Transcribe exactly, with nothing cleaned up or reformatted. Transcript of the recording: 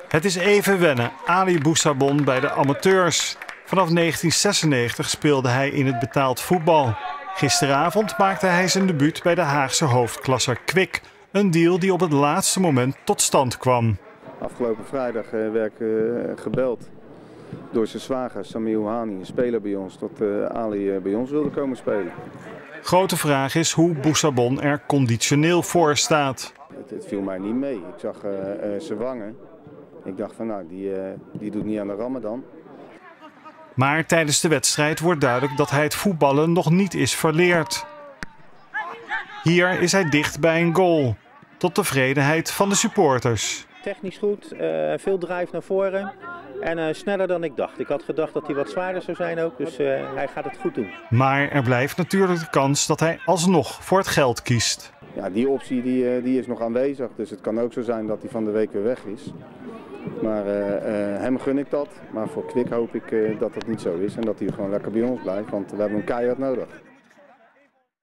Het is even wennen. Ali Boussabon bij de amateurs. Vanaf negentien zesennegentig speelde hij in het betaald voetbal. Gisteravond maakte hij zijn debuut bij de Haagse hoofdklasser Kwik. Een deal die op het laatste moment tot stand kwam. Afgelopen vrijdag uh, werd ik uh, gebeld door zijn zwager Samir Hani, een speler bij ons, dat uh, Ali uh, bij ons wilde komen spelen. Grote vraag is hoe Boussabon er conditioneel voor staat. Het, het viel mij niet mee. Ik zag uh, uh, zijn wangen. Ik dacht van nou, die, uh, die doet niet aan de Ramadan. Maar tijdens de wedstrijd wordt duidelijk dat hij het voetballen nog niet is verleerd. Hier is hij dicht bij een goal. Tot tevredenheid van de supporters. Technisch goed, uh, veel drive naar voren en uh, sneller dan ik dacht. Ik had gedacht dat hij wat zwaarder zou zijn ook, dus uh, hij gaat het goed doen. Maar er blijft natuurlijk de kans dat hij alsnog voor het geld kiest. Ja, die optie die, uh, die is nog aanwezig, dus het kan ook zo zijn dat hij van de week weer weg is. Maar uh, uh, hem gun ik dat, maar voor Kwik hoop ik uh, dat dat niet zo is en dat hij gewoon lekker bij ons blijft, want we hebben hem keihard nodig.